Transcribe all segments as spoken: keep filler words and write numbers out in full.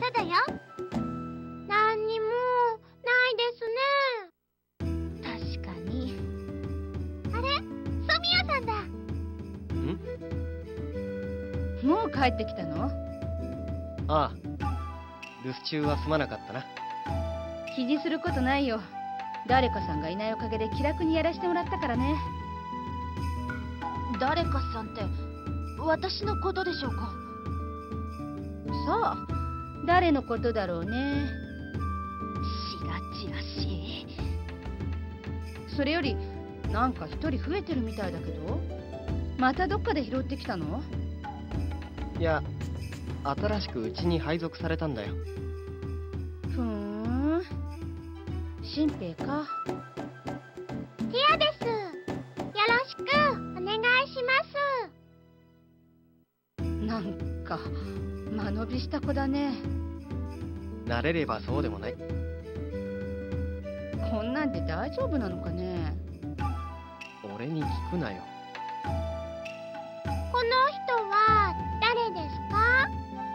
ただよ。何にもないですね。 確かに。 あれ、ソミヤさんだ。 ん？もう帰ってきたの？ ああ、留守中はすまなかったな。 気にすることないよ。誰かさんがいないおかげで気楽にやらせてもらったからね。 誰かさんって私のことでしょうか？ そう、誰のことだろうね。 しらちらしい。 それよりなんか一人増えてるみたいだけど、またどっかで拾ってきたの？ いや、新しくうちに配属されたんだよ。 ふーん、新兵か。 ティアです。よろしくお願いします。 なんか間延びした子だね。 慣れればそうでもない。 こんなんで大丈夫なのかね。 俺に聞くなよ。 この人は誰ですか？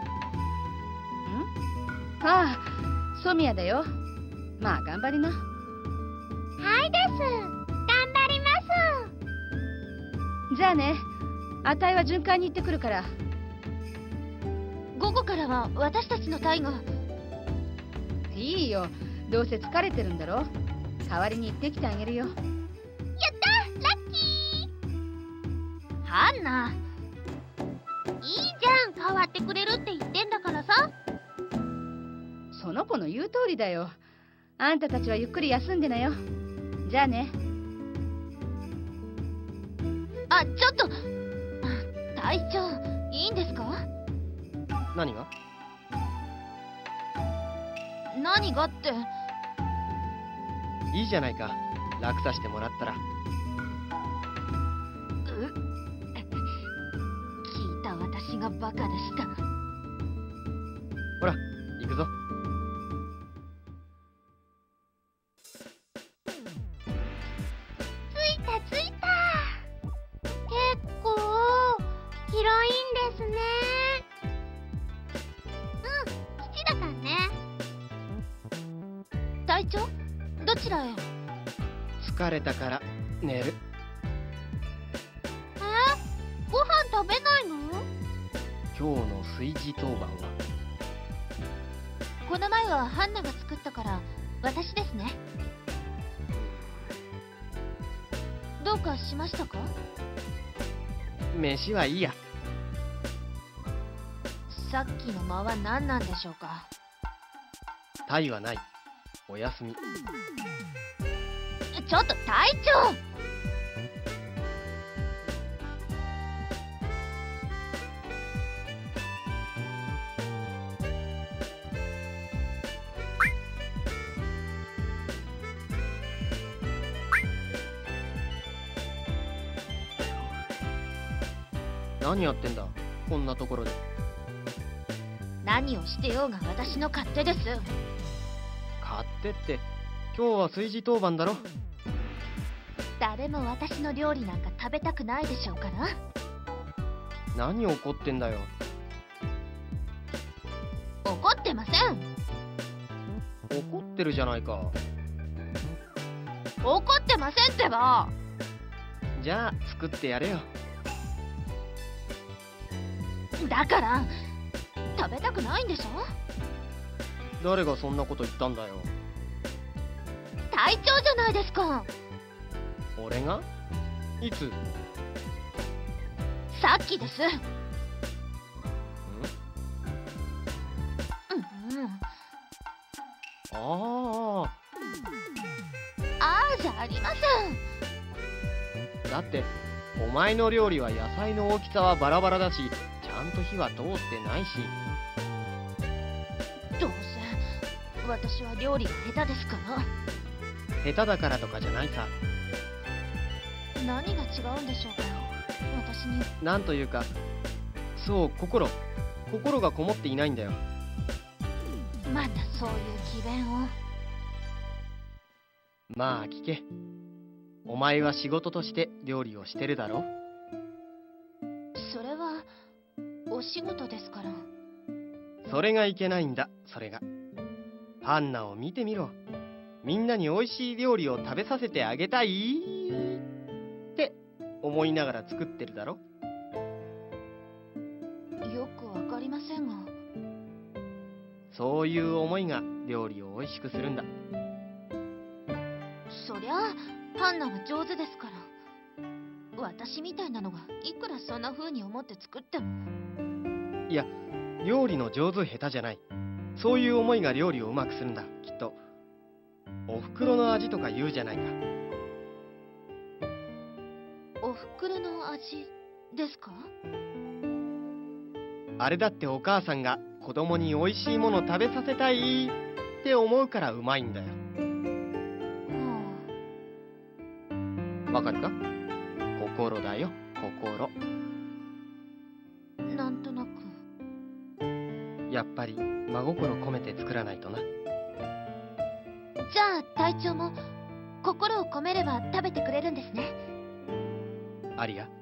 ん？ああ、ソミヤだよ。まあ頑張りな。 はいです。頑張ります。 じゃあね、あたいは巡回に行ってくるから。 午後からは私たちの隊が。 いいよ、どうせ疲れてるんだろ。代わりに行ってきてあげるよ。 やったラッキー。ハンナ、いいじゃん、代わってくれるって言ってんだからさ。 その子の言う通りだよ。あんたたちはゆっくり休んでなよ。じゃあね。 あ、ちょっと隊長、いいんですか？ 何が？ 何がって。 いいじゃないか、楽させてもらったら。 う聞いた私がバカでした。 ほら、行くぞ。 着いた着いた。結構広いんですね。うん、基地だからね。隊長、どちらへ？ 疲れたから寝る。 えー、ご飯食べないの？ 今日の炊事当番は？ この前はハンナが作ったから私ですね。どうかしましたか？ 飯はいいや。 さっきの間は何なんでしょうか？ タイはない。おやすみ。 ちょっと隊長！ 何やってんだ、こんなところで。 何をしてようが私の勝手です。 勝手って、今日は炊事当番だろ。 誰も私の料理なんか食べたくないでしょうから。 何怒ってんだよ。 怒ってません。 怒ってるじゃないか。 怒ってませんってば。 じゃあ作ってやれよ。 だから食べたくないんでしょ。 誰がそんなこと言ったんだよ。 隊長じゃないですか。 俺が？いつ？ さっきです。うん、うん、 ああ。 ああじゃありません。 だってお前の料理は野菜の大きさはバラバラだし、ちゃんと火は通ってないし。 どうせ私は料理が下手ですから。 下手だからとかじゃないさ。 何が違うんでしょうか、私に。 なんというか、そう心心がこもっていないんだよ。 またそういう詭弁を。 まあ聞け。お前は仕事として料理をしてるだろ。 それはお仕事ですから。 それがいけないんだ、 それが。ハンナを見てみろ。みんなに美味しい料理を食べさせてあげたいって思いながら作ってるだろ。 よくわかりませんが。 そういう思いが料理を美味しくするんだ。 そりゃあハンナは上手ですから。私みたいなのがいくらそんな風に思って作っても。 いや、料理の上手下手じゃない。そういう思いが料理をうまくするんだ、きっと。おふくろの味とか言うじゃないか。 おふくろの味ですか？ あれだってお母さんが子供に美味しいもの食べさせたいって思うからうまいんだよ。 はわかるか？心だよ、心。 あ、なんとなく。 やっぱり真心込めて作らないとな。 じゃあ隊長も心を込めれば食べてくれるんですね。 アリア、 はい。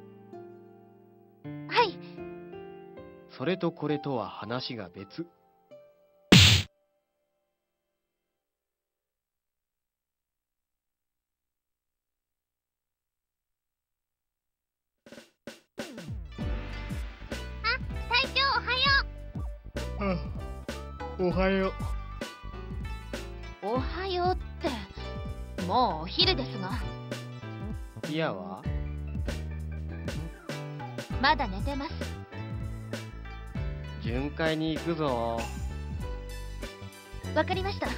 それとこれとは話が別。 隊長おはよおはよおはようってもうお昼ですが。 う。いやはまだ寝てます。 巡回に行くぞ。 わかりました。 う。じ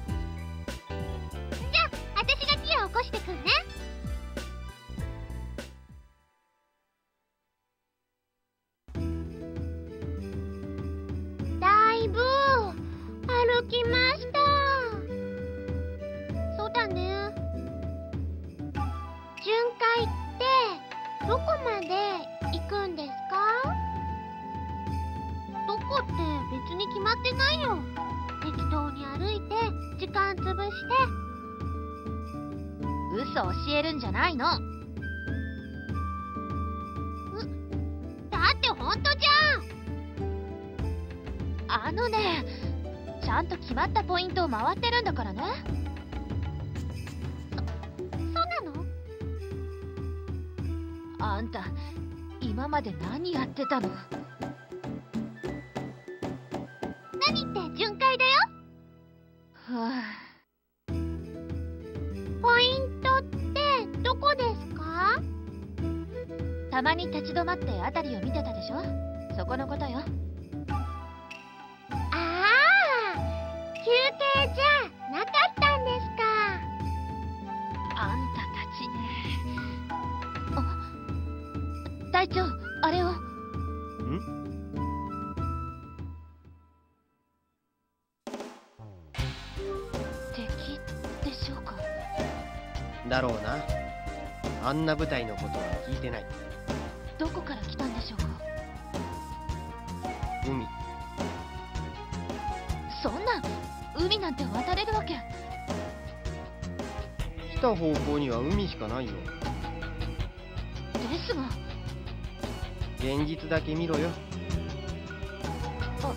ゃあ私がティアを起こしてくんね。だいぶ歩きました。そうだね。巡回ってどこまで行くんですか？どこって別に決まってないよ。適当に歩いて時間潰して。 嘘教えるんじゃないの。 だってほんとじゃん。 あのね、ちゃんと決まったポイントを回ってるんだからね。 そうなの？ あんた今まで何やってたの？ 何って巡回だよ。 はポイントってどこですか？ あ、たまに立ち止まって辺りを見てたでしょ。そこのことよ。 ああ、休憩じゃなかったんですか。 あんたたちね。あ、隊長、あれを。 ん？ 敵でしょうか。 だろうな。あんな舞台のことは聞いてない。 どこから来たんでしょうか。 海。 そんな海なんて渡れるわけ。 来た方向には海しかないよ。 ですが。 現実だけ見ろよ。 あ、あ、はい。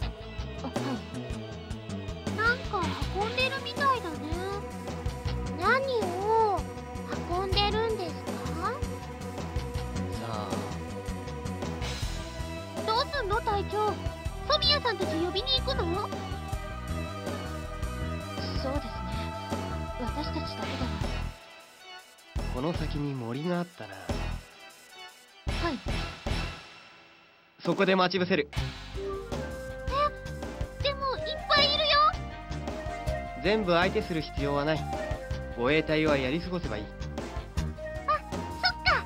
なんか運んでるみたいだね。何を運んでるんですか？ さあ、 どうすんの隊長？ソミヤさんたち呼びに行くの？ そうですね。私たちだけでは。 この先に森があったら、 はい。 そこで待ち伏せる。 え、でもいっぱいいるよ。 全部相手する必要はない。護衛隊はやり過ごせばいい。 あ、そっか。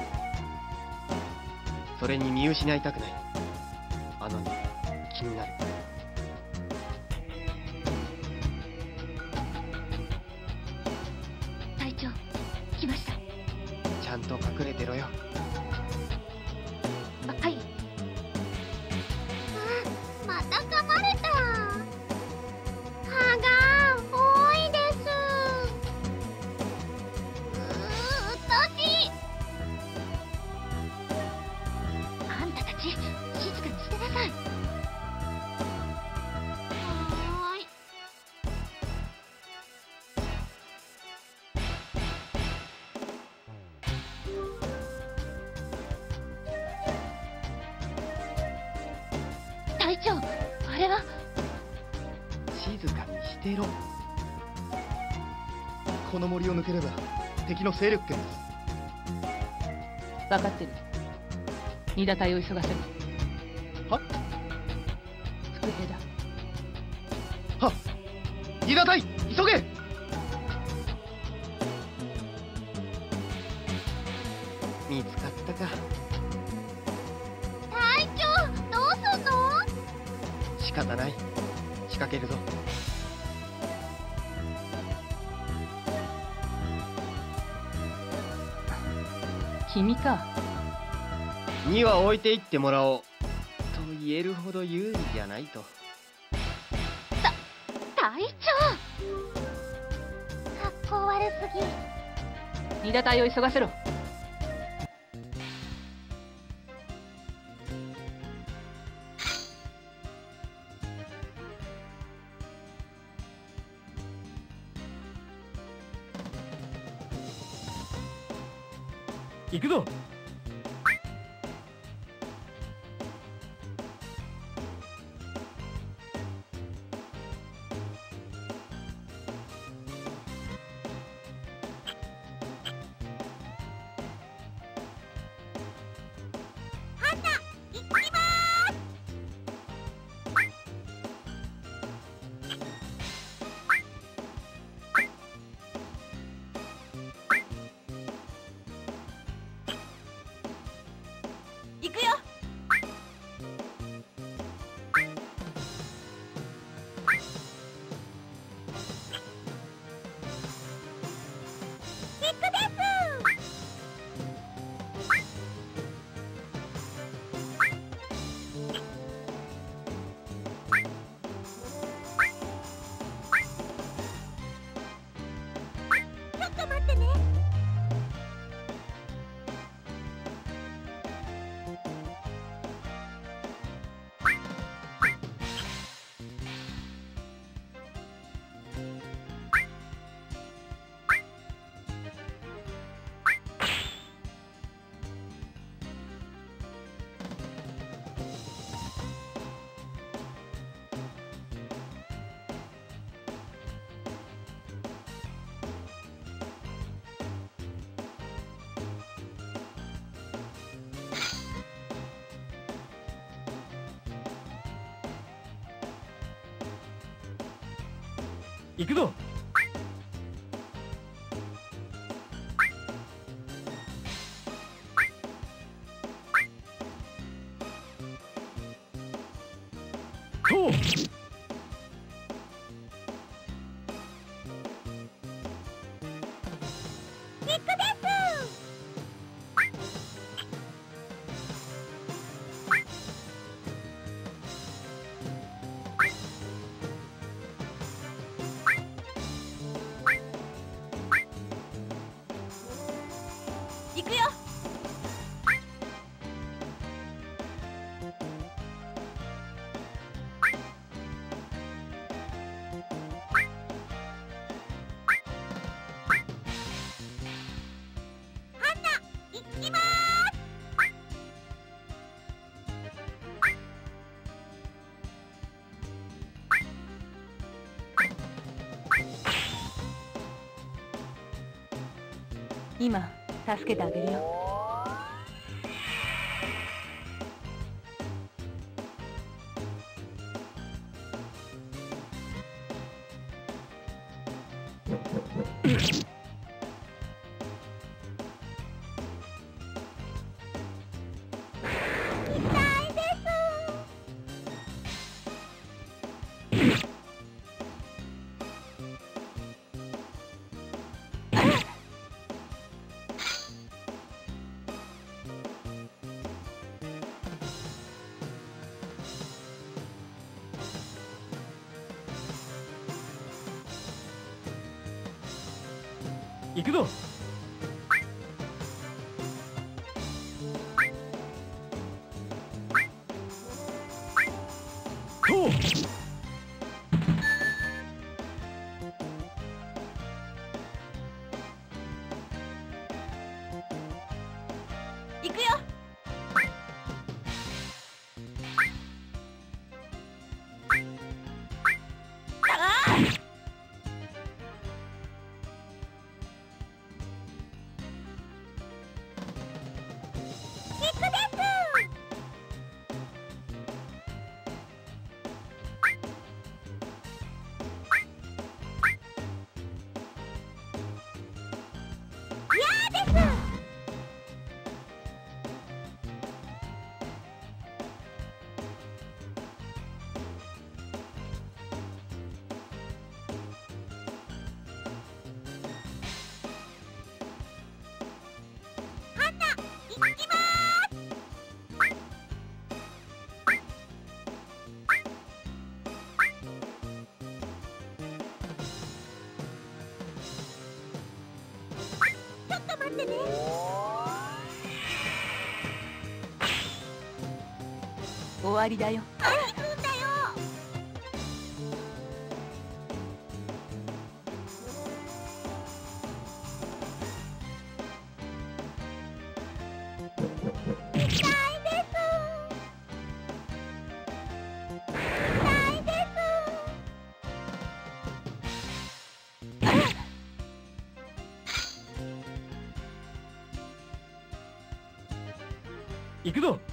それに見失いたくない。あのね、気になる。 隊長、来ました。 ちゃんと隠れてろよ。 あ、はい。 あ、また噛まれた。蚊が多いです。うー、うっとうしい。 あんたたち、静かにしてなさい。 あ長、あれは。 静かにしてろ。この森を抜ければ敵の勢力圏です。 分かってる。二田隊を急がせる。 は伏兵だ。 は二田隊、急げ。見つかったか。 隊長、どうすんの？ 仕方ない。仕掛けるぞ。 君か。 には置いていってもらおうと言えるほど有利じゃないと。 隊長、格好悪すぎ。 二田隊を急がせろ。 行くぞ。 行くよ。キックです。ちょっと待ってね。 行くぞ。とう。 行くよ。ハンナ、行きまーす。 今助けてあげるよ。 行くぞ。とう。 行くよ。 わりだよ。 行くんだよ。痛いです。痛いです。 行くぞ。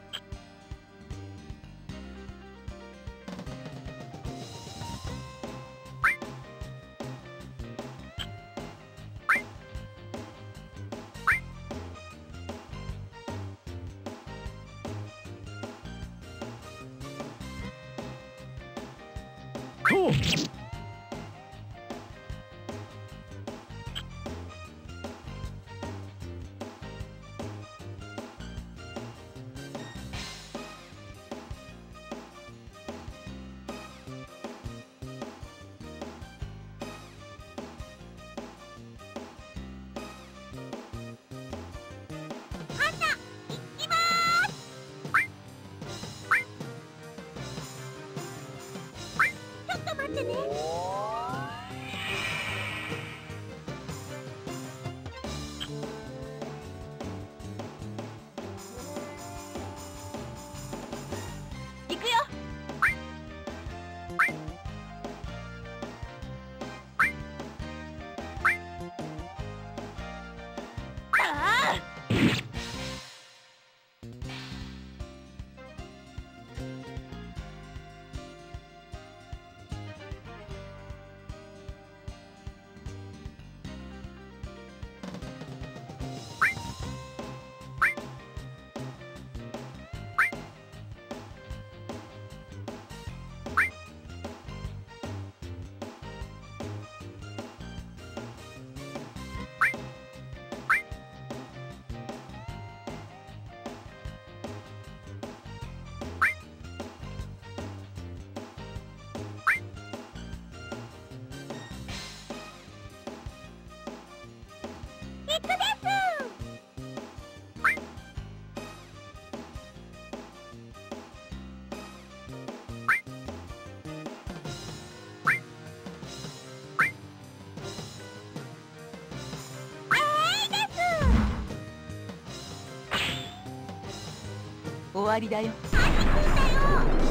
こう。 ちょっと待ってね。 行くよ。 ああ。行くです。 終わりだよ。 あ、行くんだよ。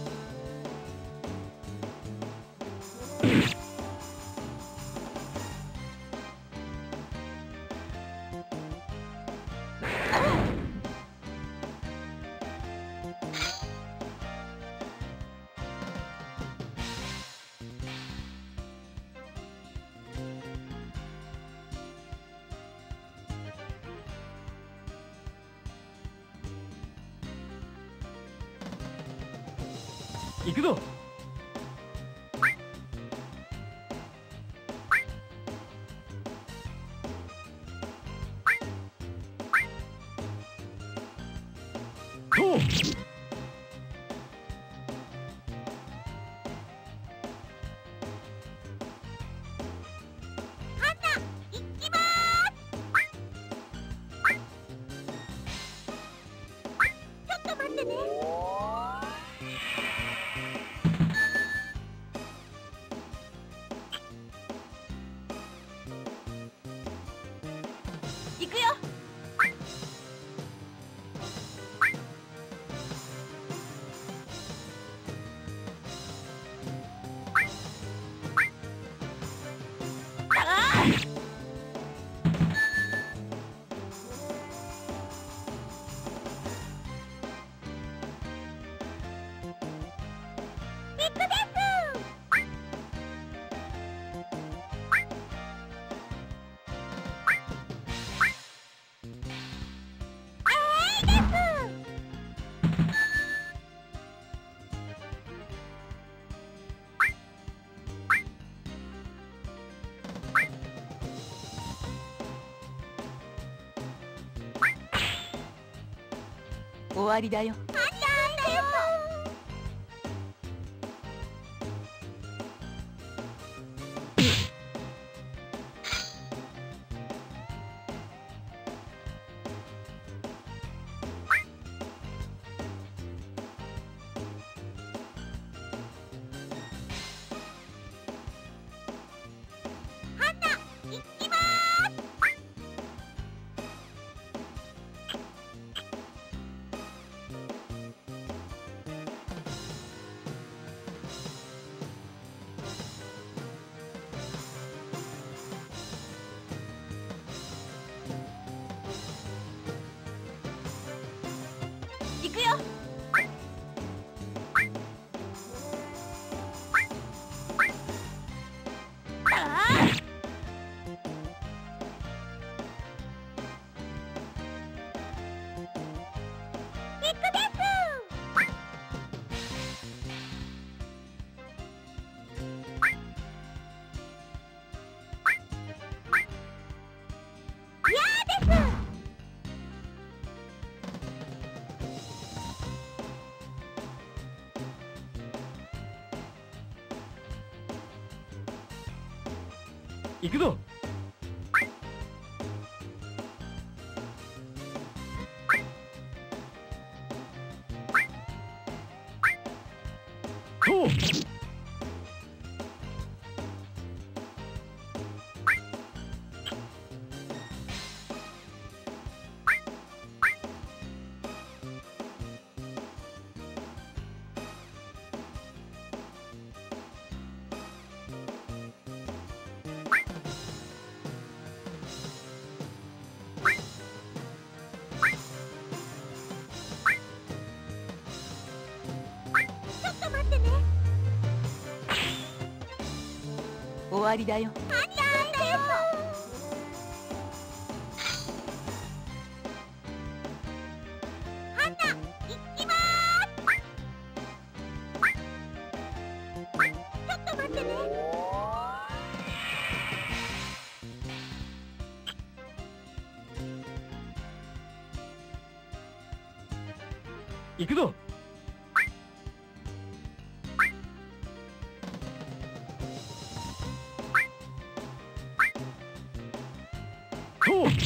行くぞ。こう。 行きまーす。ちょっと待ってね。 行くよ。 行くです。えいです。 終わりだよ。 あんたんだよ。 行くぞ。とう。 終わりだよ。 行くぞ。とう。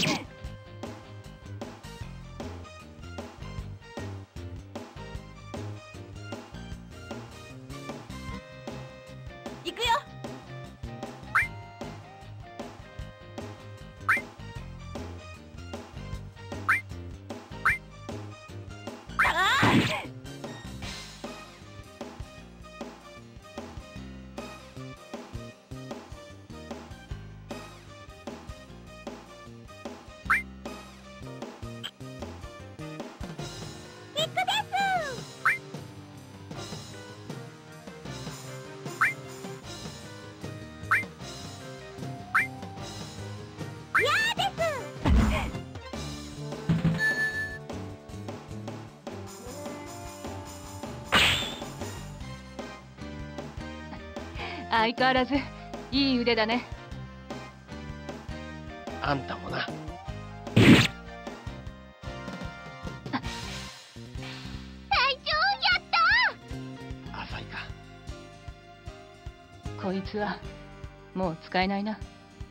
行くよ。 相変わらずいい腕だね。 あんたもな。 隊長、やった浅いか。 こいつはもう使えないな。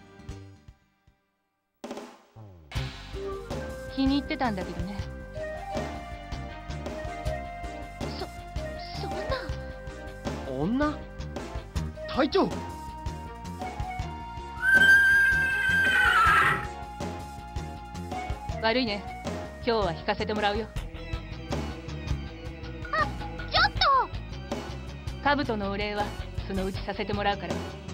気に入ってたんだけどね。 そ、そんな。 女？隊長。 悪いね。今日は引かせてもらうよ。 あ、ちょっと。 兜のお礼はそのうちさせてもらうから。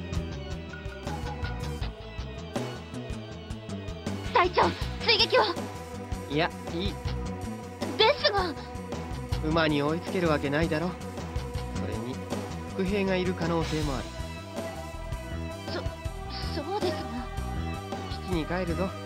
隊長、追撃を。 いや、いい。 ですが。 馬に追いつけるわけないだろ。それに伏兵がいる可能性もある。 そ、そうですが。 基地に帰るぞ。